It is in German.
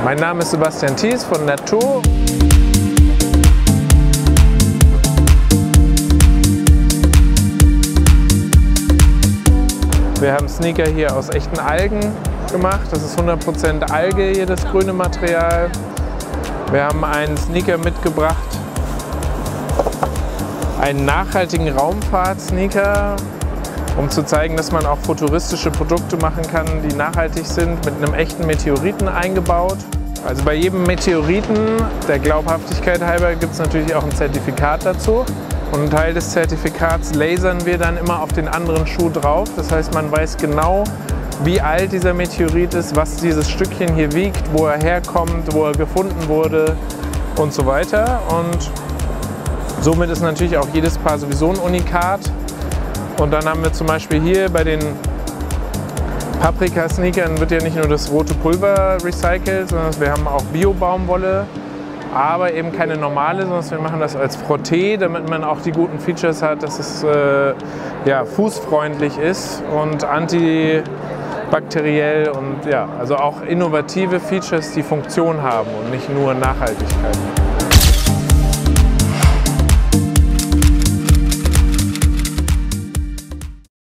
Mein Name ist Sebastian Thies von Natur. Wir haben Sneaker hier aus echten Algen gemacht. Das ist 100% Alge, hier das grüne Material. Wir haben einen Sneaker mitgebracht, einen nachhaltigen Raumfahrt-Sneaker, um zu zeigen, dass man auch futuristische Produkte machen kann, die nachhaltig sind, mit einem echten Meteoriten eingebaut. Also bei jedem Meteoriten, der Glaubhaftigkeit halber, gibt es natürlich auch ein Zertifikat dazu. Und einen Teil des Zertifikats lasern wir dann immer auf den anderen Schuh drauf. Das heißt, man weiß genau, wie alt dieser Meteorit ist, was dieses Stückchen hier wiegt, wo er herkommt, wo er gefunden wurde und so weiter. Und somit ist natürlich auch jedes Paar sowieso ein Unikat. Und dann haben wir zum Beispiel hier bei den Paprika-Sneakern wird ja nicht nur das rote Pulver recycelt, sondern wir haben auch Bio-Baumwolle, aber eben keine normale, sondern wir machen das als Frotté, damit man auch die guten Features hat, dass es ja, fußfreundlich ist und antibakteriell und ja, also auch innovative Features, die Funktion haben und nicht nur Nachhaltigkeit.